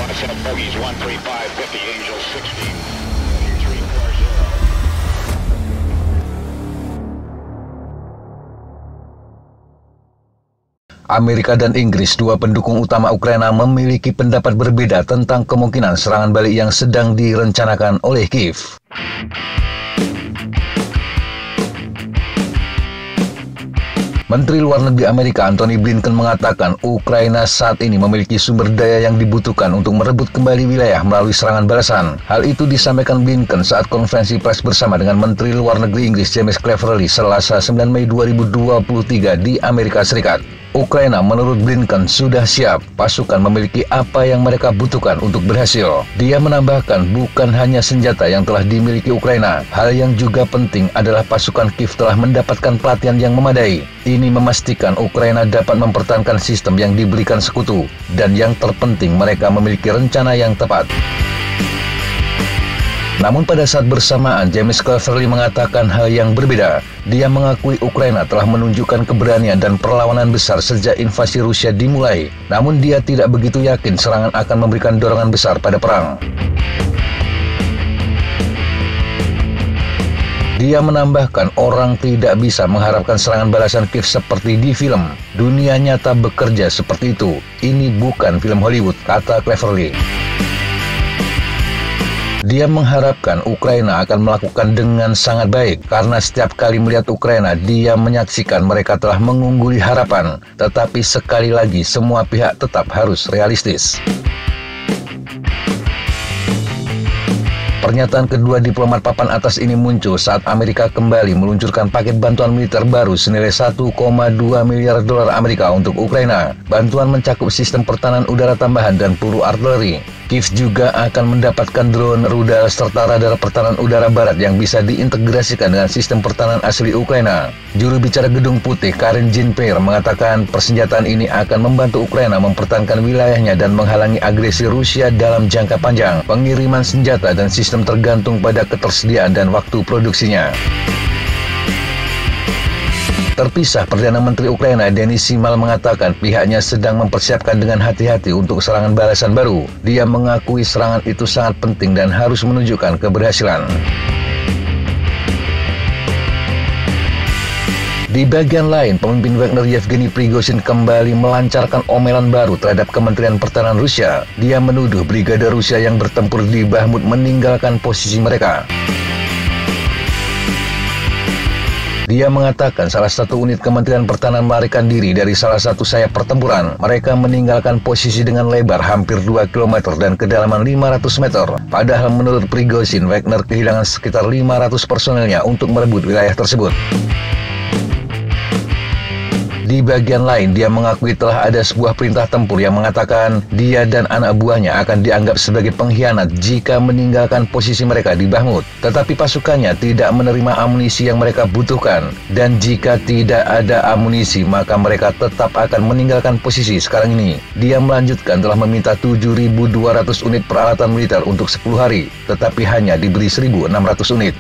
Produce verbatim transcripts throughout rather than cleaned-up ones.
set bogeys one three five fifty, Angel sixty, three four zero. Amerika dan Inggris, dua pendukung utama Ukraina, memiliki pendapat berbeda tentang kemungkinan serangan balik yang sedang direncanakan oleh Kiev. Menteri Luar Negeri Amerika Antony Blinken mengatakan Ukraina saat ini memiliki sumber daya yang dibutuhkan untuk merebut kembali wilayah melalui serangan balasan. Hal itu disampaikan Blinken saat konferensi pers bersama dengan Menteri Luar Negeri Inggris James Cleverly Selasa sembilan Mei dua ribu dua puluh tiga di Amerika Serikat. Ukraina menurut Blinken sudah siap, pasukan memiliki apa yang mereka butuhkan untuk berhasil. Dia menambahkan bukan hanya senjata yang telah dimiliki Ukraina, hal yang juga penting adalah pasukan Kiev telah mendapatkan pelatihan yang memadai. Ini memastikan Ukraina dapat mempertahankan sistem yang diberikan sekutu, dan yang terpenting mereka memiliki rencana yang tepat. Namun pada saat bersamaan, James Cleverly mengatakan hal yang berbeda. Dia mengakui Ukraina telah menunjukkan keberanian dan perlawanan besar sejak invasi Rusia dimulai. Namun dia tidak begitu yakin serangan akan memberikan dorongan besar pada perang. Dia menambahkan orang tidak bisa mengharapkan serangan balasan Kiev seperti di film. Dunia nyata bekerja seperti itu. Ini bukan film Hollywood, kata Cleverly. Dia mengharapkan Ukraina akan melakukan dengan sangat baik, karena setiap kali melihat Ukraina, dia menyaksikan mereka telah mengungguli harapan. Tetapi sekali lagi, semua pihak tetap harus realistis. Pernyataan kedua diplomat papan atas ini muncul saat Amerika kembali meluncurkan paket bantuan militer baru senilai satu koma dua miliar dolar Amerika untuk Ukraina. Bantuan mencakup sistem pertahanan udara tambahan dan peluru artileri. Kiev juga akan mendapatkan drone, rudal, serta radar pertahanan udara barat yang bisa diintegrasikan dengan sistem pertahanan asli Ukraina. Juru bicara Gedung Putih Karine Jean-Pierre mengatakan persenjataan ini akan membantu Ukraina mempertahankan wilayahnya dan menghalangi agresi Rusia dalam jangka panjang. Pengiriman senjata dan sistem tergantung pada ketersediaan dan waktu produksinya. Terpisah, Perdana Menteri Ukraina Denis Shmyhal mengatakan pihaknya sedang mempersiapkan dengan hati-hati untuk serangan balasan baru. Dia mengakui serangan itu sangat penting dan harus menunjukkan keberhasilan. Di bagian lain, pemimpin Wagner Yevgeny Prigozhin kembali melancarkan omelan baru terhadap Kementerian Pertahanan Rusia. Dia menuduh brigade Rusia yang bertempur di Bakhmut meninggalkan posisi mereka. Dia mengatakan salah satu unit Kementerian Pertahanan melarikan diri dari salah satu sayap pertempuran. Mereka meninggalkan posisi dengan lebar hampir dua kilometer dan kedalaman lima ratus meter. Padahal menurut Prigozhin, Wagner kehilangan sekitar lima ratus personelnya untuk merebut wilayah tersebut. Di bagian lain, dia mengakui telah ada sebuah perintah tempur yang mengatakan dia dan anak buahnya akan dianggap sebagai pengkhianat jika meninggalkan posisi mereka di Bakhmut. Tetapi pasukannya tidak menerima amunisi yang mereka butuhkan. Dan jika tidak ada amunisi, maka mereka tetap akan meninggalkan posisi sekarang ini. Dia melanjutkan telah meminta tujuh ribu dua ratus unit peralatan militer untuk sepuluh hari, tetapi hanya diberi seribu enam ratus unit.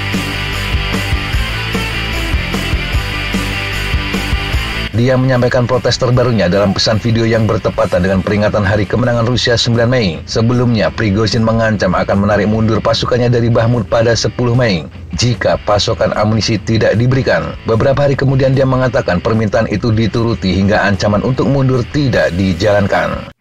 Dia menyampaikan protes terbarunya dalam pesan video yang bertepatan dengan peringatan Hari Kemenangan Rusia sembilan Mei. Sebelumnya, Prigozhin mengancam akan menarik mundur pasukannya dari Bakhmut pada sepuluh Mei jika pasokan amunisi tidak diberikan. Beberapa hari kemudian dia mengatakan permintaan itu dituruti hingga ancaman untuk mundur tidak dijalankan.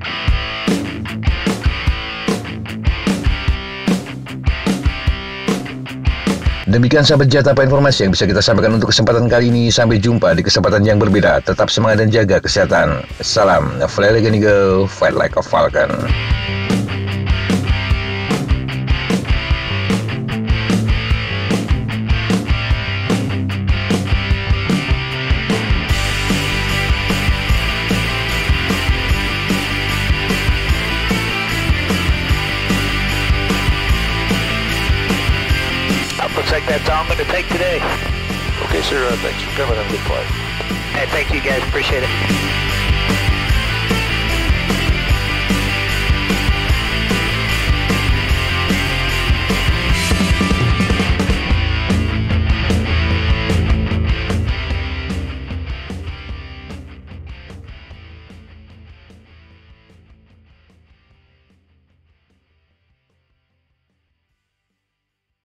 Demikian sahabat Jatapa informasi yang bisa kita sampaikan untuk kesempatan kali ini. Sampai jumpa di kesempatan yang berbeda. Tetap semangat dan jaga kesehatan. Salam, fly like an eagle, fight like a falcon. Looks like that's all I'm going to take today. Okay, sir. Uh, thanks for coming. Have a good flight. Hey, thank you guys. Appreciate it.